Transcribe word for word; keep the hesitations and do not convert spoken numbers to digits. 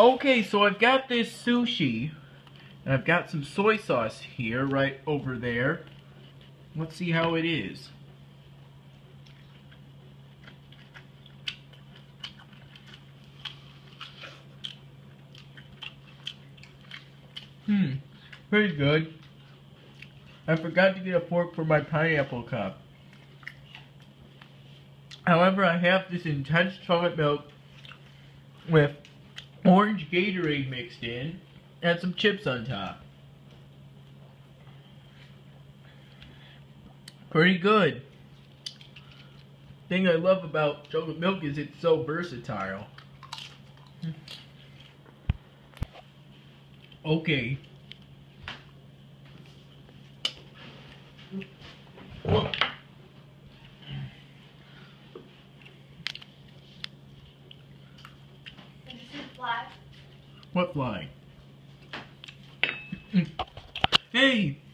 Okay, so I've got this sushi, and I've got some soy sauce here, right over there. Let's see how it is. Hmm, pretty good. I forgot to get a fork for my pineapple cup. However, I have this intense chocolate milk with orange Gatorade mixed in and some chips on top. Pretty good. Thing I love about chocolate milk is it's so versatile. Okay. Whoa. Did you see the fly? What fly? Hey!